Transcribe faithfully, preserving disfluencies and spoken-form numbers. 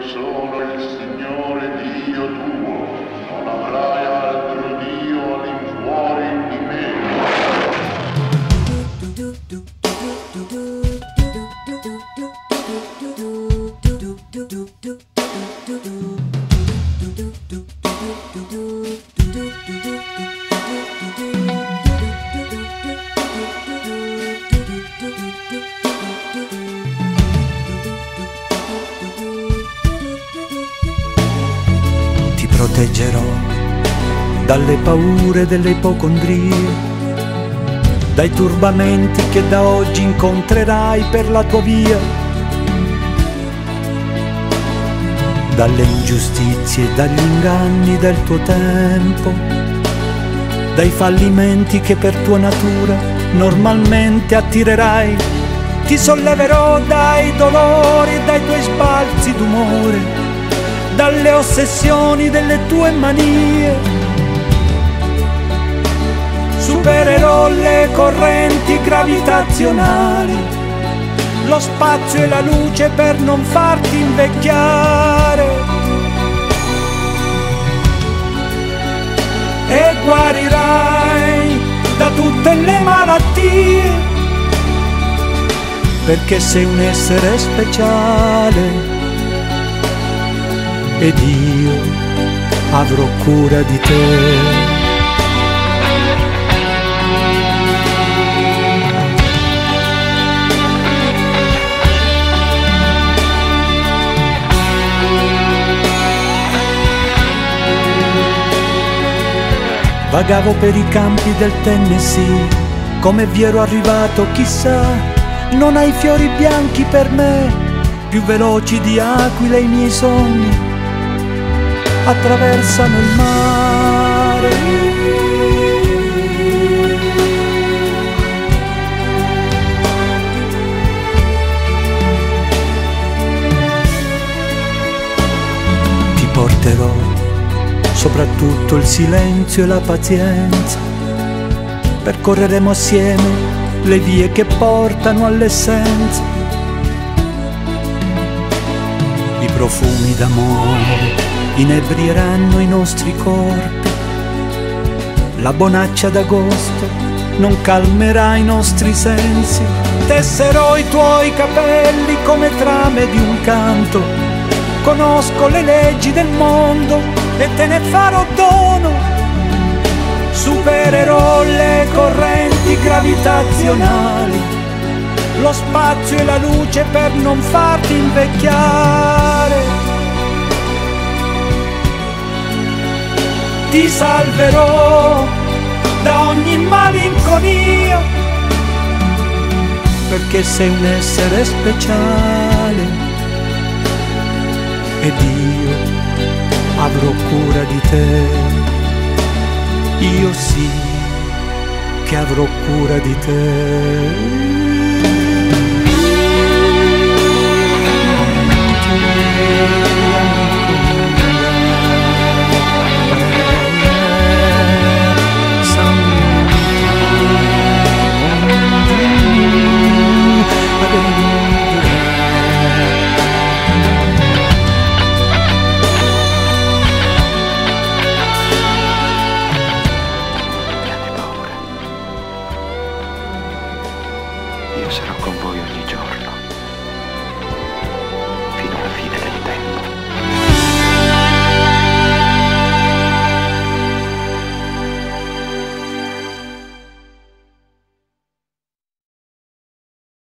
sono il Signore Dio tuo, non avrai altro Dio all'infuori di me. Ti proteggerò dalle paure delle ipocondrie, dai turbamenti che da oggi incontrerai per la tua via, dalle ingiustizie e dagli inganni del tuo tempo, dai fallimenti che per tua natura normalmente attirerai. Ti solleverò dai dolori e dai tuoi sbalzi d'umore, dalle ossessioni delle tue manie. Supererò le correnti gravitazionali, lo spazio e la luce per non farti invecchiare, e guarirai da tutte le malattie, perché sei un essere speciale ed io avrò cura di te. Vagavo per i campi del Tennessee, come vi ero arrivato chissà. Non hai fiori bianchi per me, più veloci di aquile i miei sogni attraversano il mare. Ti porterò soprattutto il silenzio e la pazienza, percorreremo assieme le vie che portano all'essenza. I profumi d'amore inebrieranno i nostri corpi, la bonaccia d'agosto non calmerà i nostri sensi. Tesserò i tuoi capelli come trame di un canto, conosco le leggi del mondo e te ne farò dono. Supererò le correnti gravitazionali, lo spazio e la luce per non farti invecchiare. Ti salverò da ogni malinconia, perché sei un essere speciale ed io avrò cura di te. Io sì che avrò cura di te.